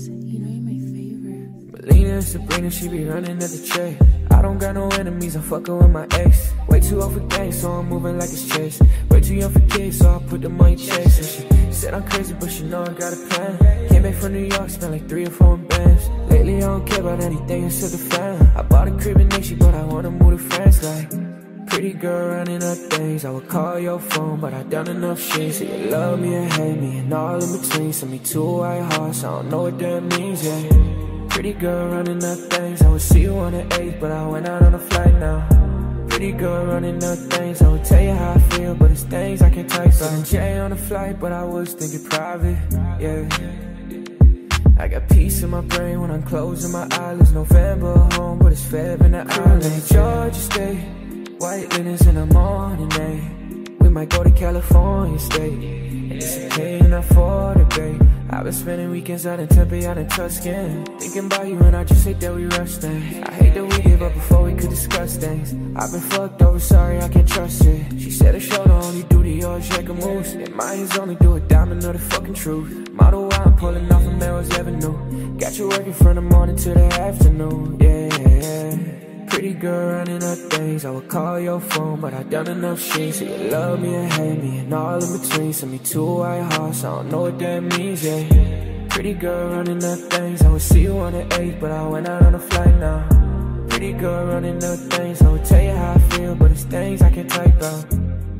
Melina and Sabrina, she be running at the check. I don't got no enemies, I'm fucking with my ex. Way too old for games, so I'm moving like it's chess. Way too young for kids, so I put them on your chest. And she said I'm crazy, but she know I got a plan. Came back from New York, spent like 3 or 4 bands. Lately I don't care about anything except the fam. I bought a crib in Nicki, but I wanna move to France. Like pretty girl running her things, I would call your phone, but I done enough shit. So you love me and hate me, and all in between. Send me 2 white hearts, I don't know what that means, yeah. Pretty girl running her things, I would see you on the 8th, but I went out on a flight now. Pretty girl running her things, I would tell you how I feel, but it's things I can't type out. Jay on the flight, but I was thinking private, yeah. I got peace in my brain when I'm closing my eyelids. November home, but it's Feb in the islands. Georgia State, white linens in the morning, eh? We might go to California State, and it's a pain for the day. I've been spending weekends out in Tempe, out in Tuscan. Thinking about you and I just hate that we rush things. I hate that we give up before we could discuss things. I've been fucked over, sorry I can't trust it. She said her shoulder only do the yours, check a moose. And mine is only do a diamond of the fucking truth. Model Y, I'm pulling off of Melrose Avenue. Got you working from the morning to the afternoon, yeah. Pretty girl running her things, I would call your phone, but I done enough shit. So you love me and hate me, and all in between. Send me 2 white hearts, I don't know what that means, yeah. Pretty girl running her things, I would see you on the 8th, but I went out on a flight now. Pretty girl running her things, I would tell you how I feel, but it's things I can't type out.